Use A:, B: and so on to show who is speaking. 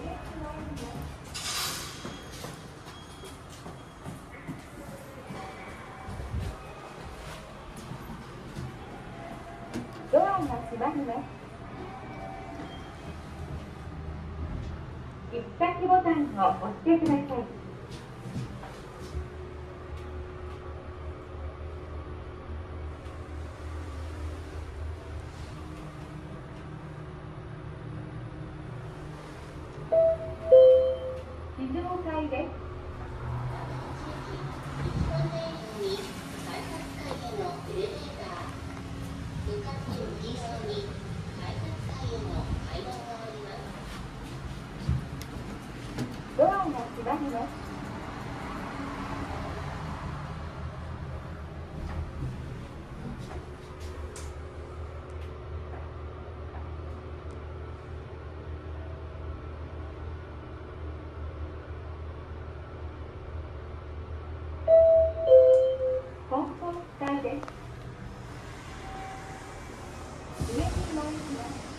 A: ドアが閉まります。行き先ボタンを押してください。非常階です。ドアが閉まります。コンポスターです。上に参ります。